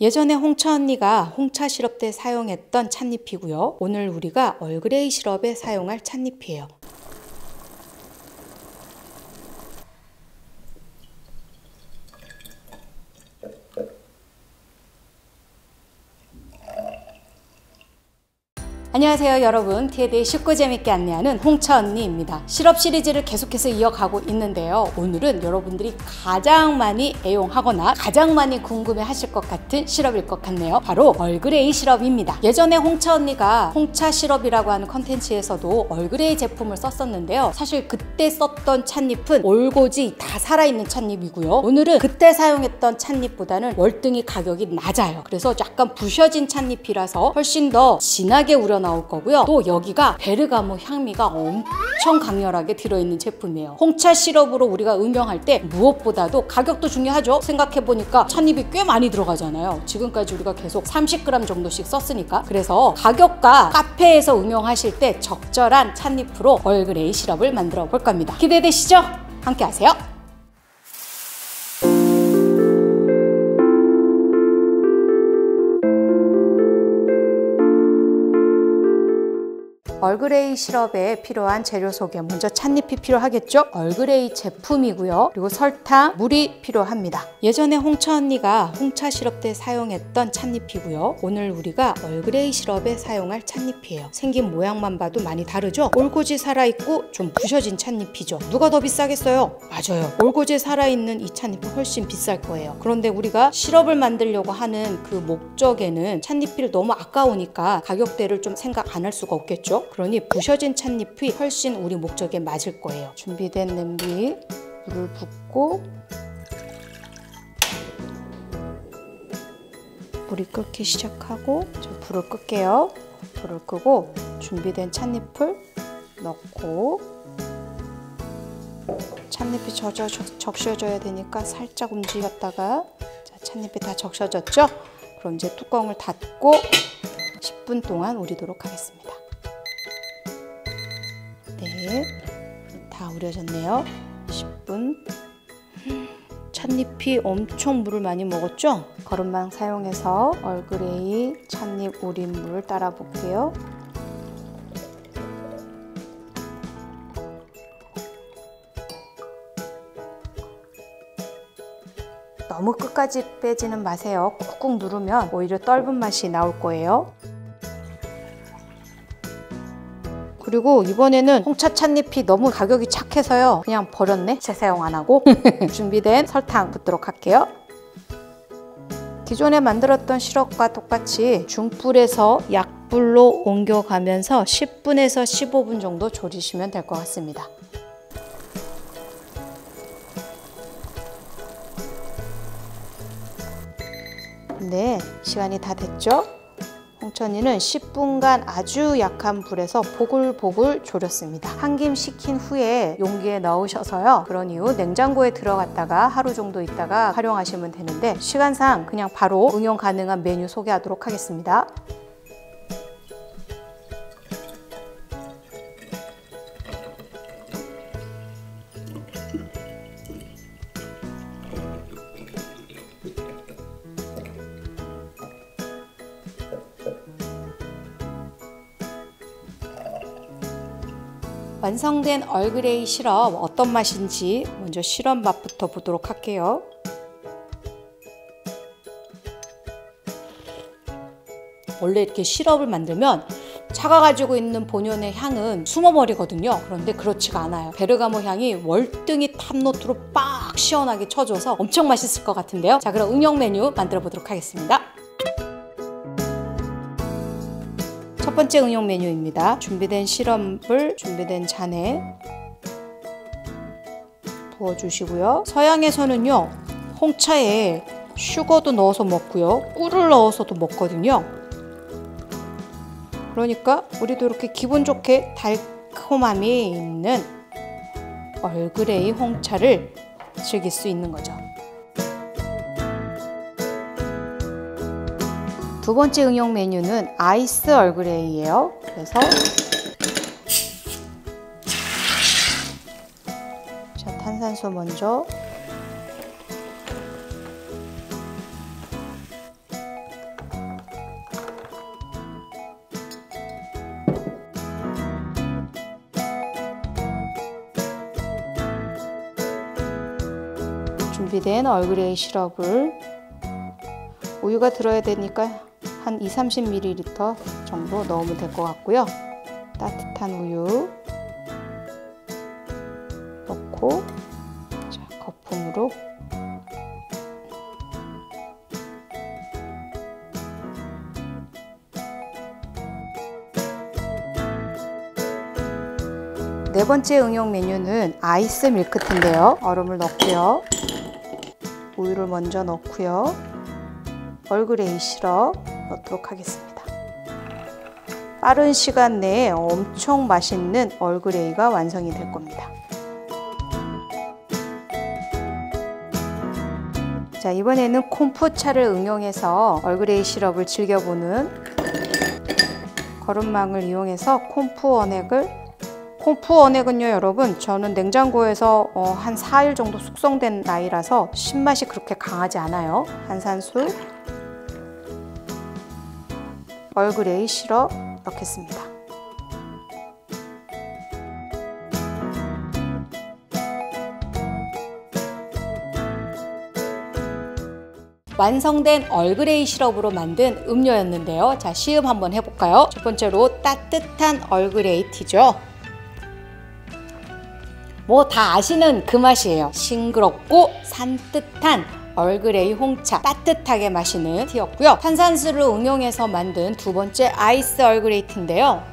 예전에 홍차 언니가 홍차 시럽 때 사용했던 찻잎이고요. 오늘 우리가 얼그레이 시럽에 사용할 찻잎이에요. 안녕하세요 여러분, 티에 대해 쉽고 재밌게 안내하는 홍차 언니입니다. 시럽 시리즈를 계속해서 이어가고 있는데요. 오늘은 여러분들이 가장 많이 애용하거나 가장 많이 궁금해 하실 것 같은 시럽일 것 같네요. 바로 얼그레이 시럽입니다. 예전에 홍차 언니가 홍차 시럽이라고 하는 컨텐츠에서도 얼그레이 제품을 썼었는데요. 사실 그때 썼던 찻잎은 올고지 다 살아있는 찻잎이고요. 오늘은 그때 사용했던 찻잎보다는 월등히 가격이 낮아요. 그래서 약간 부셔진 찻잎이라서 훨씬 더 진하게 우려 나올 거고요. 또 여기가 베르가모 향미가 엄청 강렬하게 들어있는 제품이에요. 홍차 시럽으로 우리가 응용할 때 무엇보다도 가격도 중요하죠. 생각해보니까 찻잎이 꽤 많이 들어가잖아요. 지금까지 우리가 계속 30g 정도씩 썼으니까. 그래서 가격과 카페에서 응용하실 때 적절한 찻잎으로 얼그레이 시럽을 만들어 볼 겁니다. 기대되시죠? 함께 하세요. 얼그레이 시럽에 필요한 재료 소개. 먼저 찻잎이 필요하겠죠? 얼그레이 제품이고요. 그리고 설탕, 물이 필요합니다. 예전에 홍차 언니가 홍차 시럽 때 사용했던 찻잎이고요. 오늘 우리가 얼그레이 시럽에 사용할 찻잎이에요. 생긴 모양만 봐도 많이 다르죠? 올고지 살아있고 좀 부셔진 찻잎이죠. 누가 더 비싸겠어요? 맞아요. 올고지 살아있는 이 찻잎은 훨씬 비쌀 거예요. 그런데 우리가 시럽을 만들려고 하는 그 목적에는 찻잎이 너무 아까우니까 가격대를 좀 생각 안 할 수가 없겠죠? 그러니 부셔진 찻잎이 훨씬 우리 목적에 맞을 거예요. 준비된 냄비 물을 붓고 물이 끓기 시작하고 저 불을 끌게요. 불을 끄고 준비된 찻잎을 넣고 찻잎이 적셔져야 되니까 살짝 움직였다가 자, 찻잎이 다 적셔졌죠? 그럼 이제 뚜껑을 닫고 10분 동안 우리도록 하겠습니다. 네, 다 우려졌네요. 10분. 찻잎이 엄청 물을 많이 먹었죠? 거름망 사용해서 얼그레이 찻잎 우린 물 따라 볼게요. 너무 끝까지 빼지는 마세요. 꾹꾹 누르면 오히려 떫은 맛이 나올 거예요. 그리고 이번에는 홍차 찻잎이 너무 가격이 착해서요. 그냥 버렸네. 재사용 안 하고. 준비된 설탕 붓도록 할게요. 기존에 만들었던 시럽과 똑같이 중불에서 약불로 옮겨가면서 10분에서 15분 정도 졸이시면 될 것 같습니다. 네, 시간이 다 됐죠? 홍차 언니는 10분간 아주 약한 불에서 보글보글 졸였습니다. 한 김 식힌 후에 용기에 넣으셔서요. 그런 이후 냉장고에 들어갔다가 하루 정도 있다가 활용하시면 되는데 시간상 그냥 바로 응용 가능한 메뉴 소개하도록 하겠습니다. 완성된 얼그레이 시럽 어떤 맛인지 먼저 시럽 맛부터 보도록 할게요. 원래 이렇게 시럽을 만들면 차가 가지고 있는 본연의 향은 숨어버리거든요. 그런데 그렇지가 않아요. 베르가모 향이 월등히 탑노트로 빡 시원하게 쳐줘서 엄청 맛있을 것 같은데요. 자, 그럼 응용 메뉴 만들어 보도록 하겠습니다. 첫 번째 응용 메뉴입니다. 준비된 시럽을 준비된 잔에 부어주시고요. 서양에서는요, 홍차에 슈거도 넣어서 먹고요, 꿀을 넣어서도 먹거든요. 그러니까 우리도 이렇게 기분 좋게 달콤함이 있는 얼그레이 홍차를 즐길 수 있는 거죠. 두 번째 응용 메뉴는 아이스 얼그레이예요. 그래서 자, 탄산수 먼저 준비된 얼그레이 시럽을 우유가 들어야 되니까 한 20-30ml 정도 넣으면 될 것 같고요. 따뜻한 우유 넣고 자, 거품으로 네 번째 응용 메뉴는 아이스 밀크티인데요. 얼음을 넣고요. 우유를 먼저 넣고요. 얼그레이 시럽 넣도록 하겠습니다. 빠른 시간 내에 엄청 맛있는 얼그레이가 완성이 될 겁니다. 자, 이번에는 콤푸차를 응용해서 얼그레이 시럽을 즐겨보는 거름망을 이용해서 콤푸원액은요 여러분, 저는 냉장고에서 한 4일 정도 숙성된 나이라서 신맛이 그렇게 강하지 않아요. 한산수, 얼그레이 시럽 넣겠습니다. 완성된 얼그레이 시럽으로 만든 음료였는데요. 자, 시음 한번 해볼까요? 첫 번째로 따뜻한 얼그레이 티죠. 뭐 다 아시는 그 맛이에요. 싱그럽고 산뜻한 얼그레이 홍차, 따뜻하게 마시는 티였고요. 탄산수를 응용해서 만든 두 번째 아이스 얼그레이 티인데요.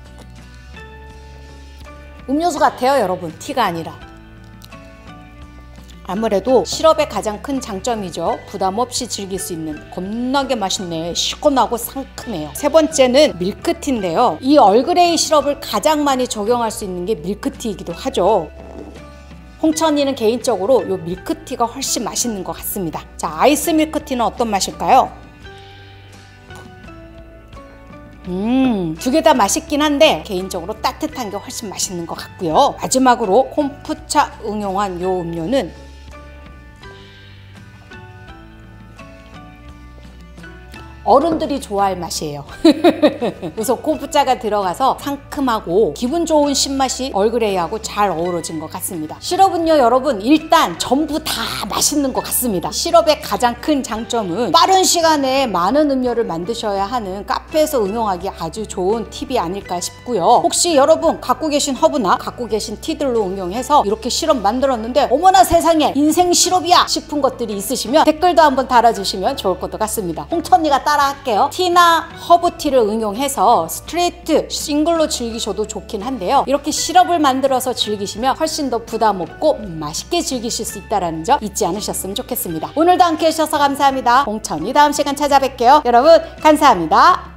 음료수 같아요 여러분, 티가 아니라. 아무래도 시럽의 가장 큰 장점이죠. 부담 없이 즐길 수 있는, 겁나게 맛있네, 시원하고 상큼해요. 세 번째는 밀크티인데요. 이 얼그레이 시럽을 가장 많이 적용할 수 있는 게 밀크티이기도 하죠. 홍차 언니는 개인적으로 이 밀크티가 훨씬 맛있는 것 같습니다. 자, 아이스 밀크티는 어떤 맛일까요? 두 개 다 맛있긴 한데 개인적으로 따뜻한 게 훨씬 맛있는 것 같고요. 마지막으로 콤푸차 응용한 이 음료는 어른들이 좋아할 맛이에요. 우선 콤푸차가 들어가서 상큼하고 기분 좋은 신맛이 얼그레이하고 잘 어우러진 것 같습니다. 시럽은요 여러분, 일단 전부 다 맛있는 것 같습니다. 시럽의 가장 큰 장점은 빠른 시간에 많은 음료를 만드셔야 하는 카페에서 응용하기 아주 좋은 팁이 아닐까 싶고요. 혹시 여러분 갖고 계신 허브나 갖고 계신 티들로 응용해서 이렇게 시럽 만들었는데 어머나 세상에 인생 시럽이야 싶은 것들이 있으시면 댓글도 한번 달아주시면 좋을 것 같습니다. 홍차 언니가 따라 할게요. 티나 허브티를 응용해서 스트레이트 싱글로 즐기셔도 좋긴 한데요. 이렇게 시럽을 만들어서 즐기시면 훨씬 더 부담 없고 맛있게 즐기실 수 있다는 점 잊지 않으셨으면 좋겠습니다. 오늘도 함께 해주셔서 감사합니다. 홍차 언니 다음 시간 찾아뵐게요. 여러분 감사합니다.